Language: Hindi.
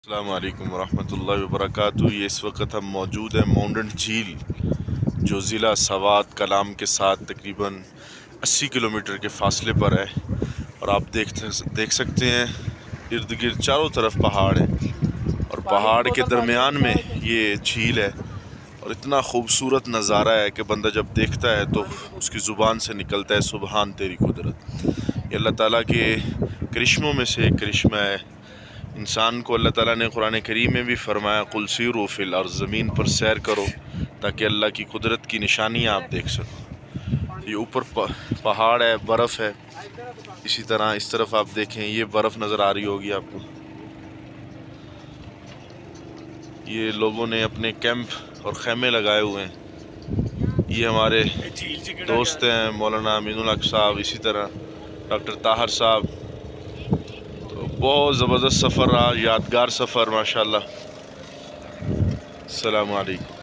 अस्सलाम वालेकुम वरहमतुल्लाहि वबरकातुहू। ये इस वक्त हम मौजूद हैं माउंटेन झील, जो ज़िला सवात कलाम के साथ तकरीबन 80 किलोमीटर के फासले पर है। और आप देख सकते हैं इर्द गिर्द चारों तरफ पहाड़ हैं और पहाड़ के दरमियान में ये झील है। और इतना खूबसूरत नज़ारा है कि बंदा जब देखता है तो उसकी ज़ुबान से निकलता है सुबहान तेरी कुदरत। ये अल्लाह ताला के करिश्मों में से एक करिश्मा है। इंसान को अल्लाह ताला ने कुरान करीम में भी फरमाया, कुल सीरू फिल अर्ज़, ज़मीन पर सैर करो ताकि अल्लाह की कुदरत की निशानियाँ आप देख सको। ये ऊपर पहाड़ है, बर्फ़ है। इसी तरह इस तरफ आप देखें, ये बर्फ़ नज़र आ रही होगी आपको। ये लोगों ने अपने कैंप और खैमे लगाए हुए हैं। ये हमारे दोस्त हैं मौलाना अमीनुल हक साहब, इसी तरह डॉक्टर ताहर साहब। तो बहुत ज़बरदस्त सफ़र रहा, यादगार सफ़र माशाल्लाह। अस्सलामु अलैकुम।